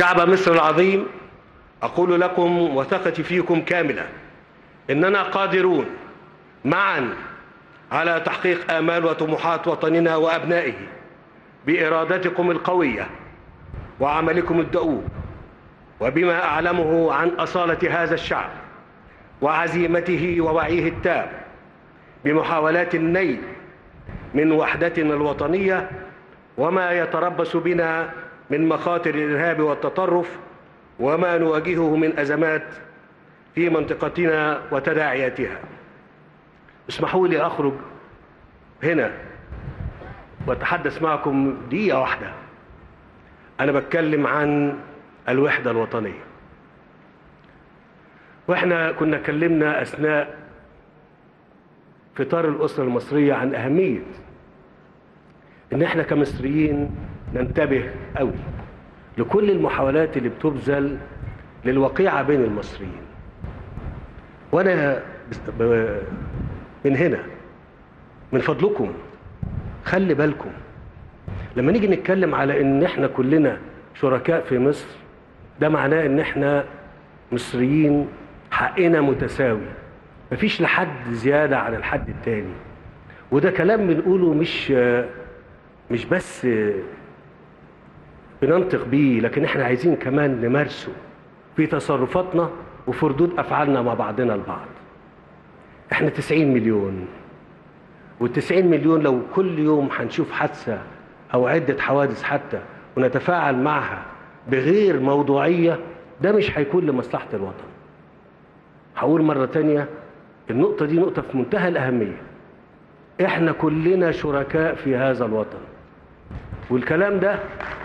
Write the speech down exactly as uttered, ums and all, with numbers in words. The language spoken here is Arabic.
شعب مصر العظيم، أقول لكم وثقتي فيكم كاملة إننا قادرون معا على تحقيق آمال وطموحات وطننا وأبنائه بإرادتكم القوية وعملكم الدؤوب، وبما أعلمه عن أصالة هذا الشعب وعزيمته ووعيه التام بمحاولات النيل من وحدتنا الوطنية وما يتربص بنا من مخاطر الإرهاب والتطرف وما نواجهه من أزمات في منطقتنا وتداعياتها. اسمحوا لي أخرج هنا وأتحدث معكم دقيقة واحدة. أنا بتكلم عن الوحدة الوطنية، وإحنا كنا كلمنا أثناء فطار الأسرة المصرية عن أهمية إن إحنا كمصريين ننتبه قوي لكل المحاولات اللي بتبذل للوقيعة بين المصريين. وأنا من هنا من فضلكم خلي بالكم لما نيجي نتكلم على إن إحنا كلنا شركاء في مصر، ده معناه إن إحنا مصريين حقنا متساوي، مفيش لحد زيادة عن الحد التاني. وده كلام بنقوله مش مش بس بننطق بيه، لكن احنا عايزين كمان نمارسه في تصرفاتنا وفي ردود افعالنا مع بعضنا البعض. احنا تسعين مليون، والتسعين مليون لو كل يوم هنشوف حادثة او عدة حوادث حتى ونتفاعل معها بغير موضوعية، ده مش هيكون لمصلحة الوطن. هقول مرة تانية، النقطة دي نقطة في منتهى الأهمية. احنا كلنا شركاء في هذا الوطن، والكلام ده